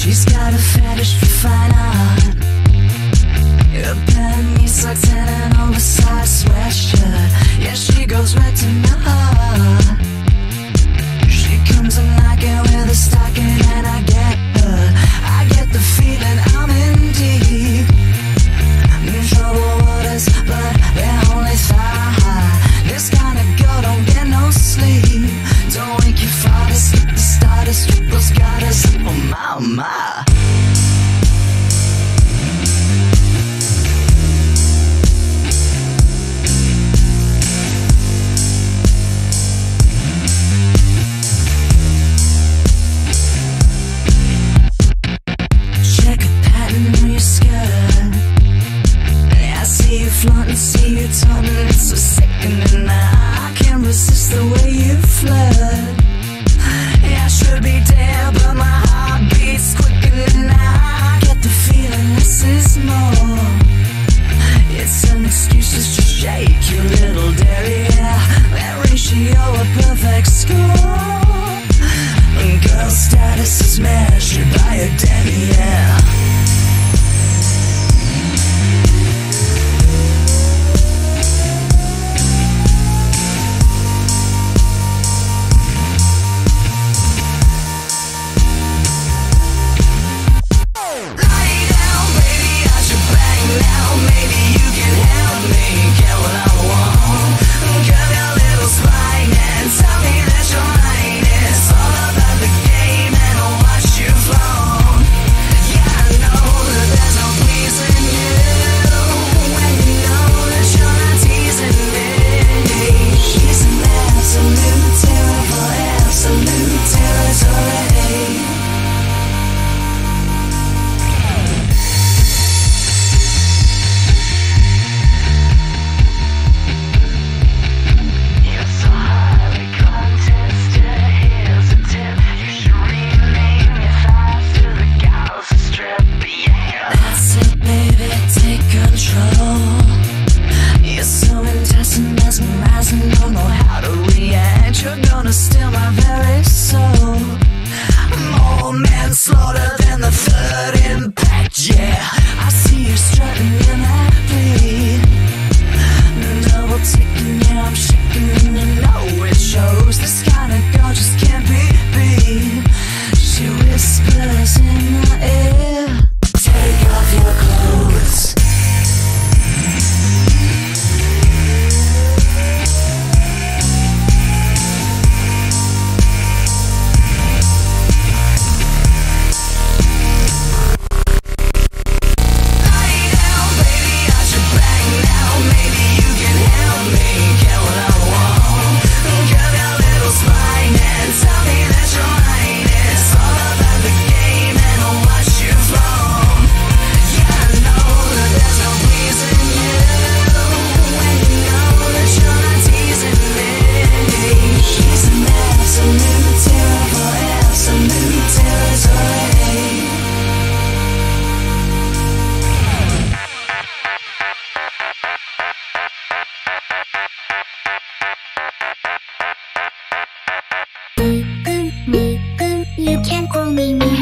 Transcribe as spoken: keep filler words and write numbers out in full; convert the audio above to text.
She's got a fetish for fine art. Her pair of knee socks and an oversized sweatshirt. Yeah, she goes right to my heart. She comes in like it with a stocking and I get her. I get the feeling I'm in deep in troubled waters, but they're only thigh high. This kind of girl don't get no sleep. Don't wake your father, slip the starter, strip those gutters. Oh my, oh my. Flaunting, see you tumbling, it's so sickening. I can't resist the way you flirt. Yeah, I should be dead, but my heart beats quickening. I get the feeling this is more. It's an excuse to just shake your little derriere. That ratio a perfect score. And girl status is measured by a demi-yeah. You can call me Miku.